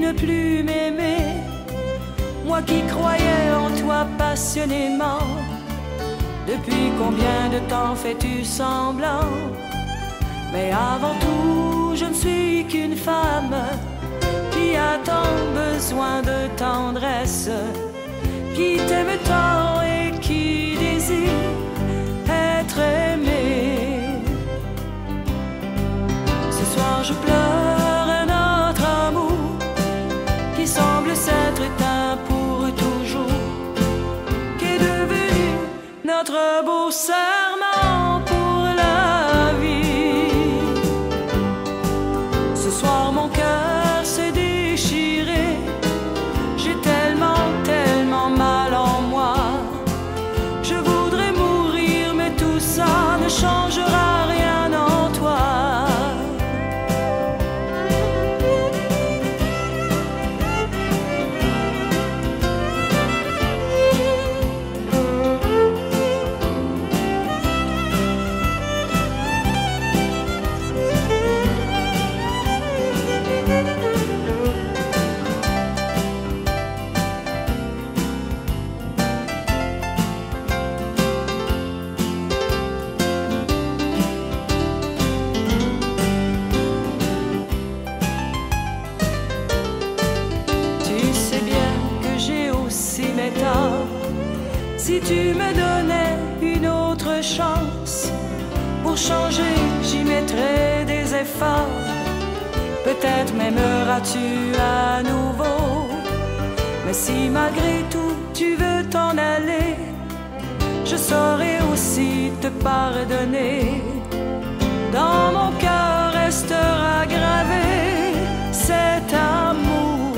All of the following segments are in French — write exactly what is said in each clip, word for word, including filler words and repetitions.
ne plus m'aimer, moi qui croyais en toi passionnément. Depuis combien de temps fais-tu semblant? Mais avant tout, je ne suis qu'une femme qui a tant besoin de tendresse, qui t'aime tant et qui désire être aimée. Ce soir je pleure un autre amour qui semble s'être éteint pour toujours, qui est devenu notre beau serment pour la vie. Ce soir mon cœur s'est déchiré, j'ai tellement, tellement mal en moi. Je voudrais mourir, mais tout ça ne changera rien en toi. Si tu me donnais une autre chance, pour changer j'y mettrais des efforts. Peut-être m'aimeras-tu à nouveau. Mais si malgré tout tu veux t'en aller, je saurai aussi te pardonner. Dans mon cœur restera gravé cet amour.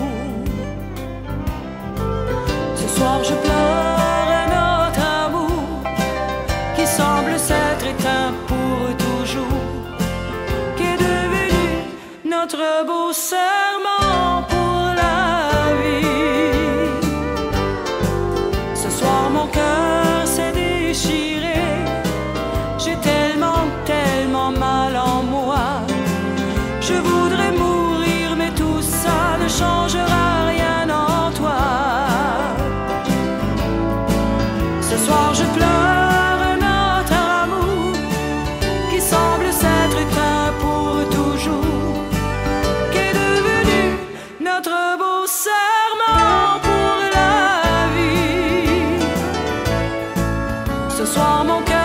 Ce soir je pleure un autre amour qui semble s'être éteint pour toujours, qui est devenu notre beau serment pour la vie. Ce soir mon cœur s'est déchiré, j'ai tellement, tellement mal en moi. Je voudrais mourir, mais tout ça ne changera rien en toi. Ce soir je pleure un autre amour qui semble s'être éteint pour toujours, qui est devenu notre beau serment pour la vie. Ce soir mon cœur